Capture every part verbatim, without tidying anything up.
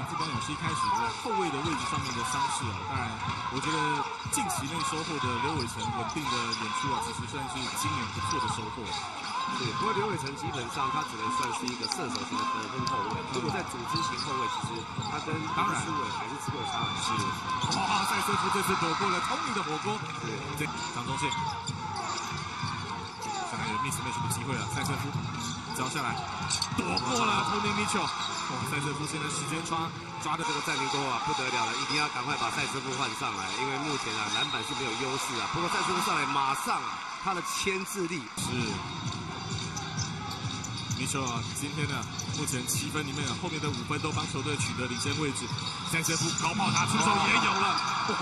富邦勇士一开始在后卫的位置上面的伤势啊，当然，我觉得近期内收获的刘伟成稳定的演出啊，其实算是今年不错的收获。 对，不过刘伟成基本上他只能算是一个射手型的得分后卫，如果在组织型后卫，其实他跟当然思维还是只有差很多。 哇，塞瑟夫这次躲过了通灵的火锅。 对， 张中线，现在有 miss match 的机会了，塞瑟夫交下来，躲过了通灵米球。哇，塞瑟夫现在时间抓抓的这个赞尼多啊不得了了，一定要赶快把塞瑟夫换上来，因为目前啊篮板是没有优势啊。不过塞瑟夫上来马上啊，他的牵制力是。米球啊，今天呢，目前七分里面啊，后面的五分都帮球队取得领先位置。塞瑟夫高炮打出手也有了，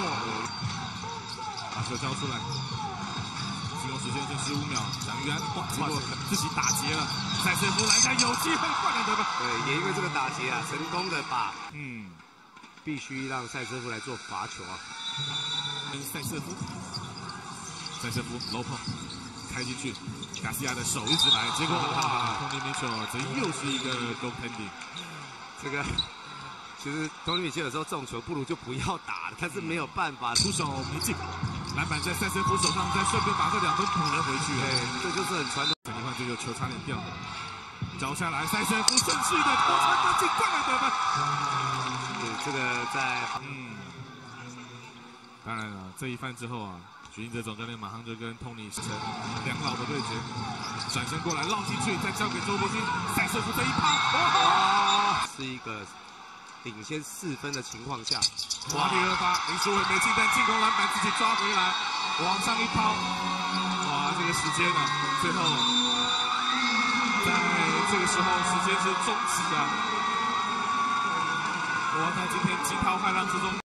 把球交出来，进攻时间剩十五秒，蒋玉安哇，结果自己打劫了，塞瑟夫篮下有机会，快点得分。 对，也因为这个打劫啊，成功的把嗯， 必须让塞瑟夫来做罚球啊。 跟塞瑟夫，塞瑟夫 low 炮开进去。卡西亚的手一直来，结果啊，托尼米切尔这又是一个 goaltending。 这个其实托尼米切尔有时候这种球不如就不要打了，但是没有办法， 出手没进，篮板在塞瑟夫手上，再顺便把这两分补了回去。 对，这就是很传统。 你看这个球差点掉了，交下来，塞瑟夫正式的投传得进，灌篮得分。 对，这个在嗯，当然了，这一犯之后啊。许晋哲总教练马上就跟托尼成两老的对决，转身过来绕进去，再交给周伯鑫，塞瑟夫这一趴，哇， 是一个领先四分的情况下， 哇，第二发林书伟没进，但进攻篮板自己抓回来，往上一抛，哇，这个时间啊，最后在这个时候时间是终止啊，哇，那今天惊涛骇浪之中。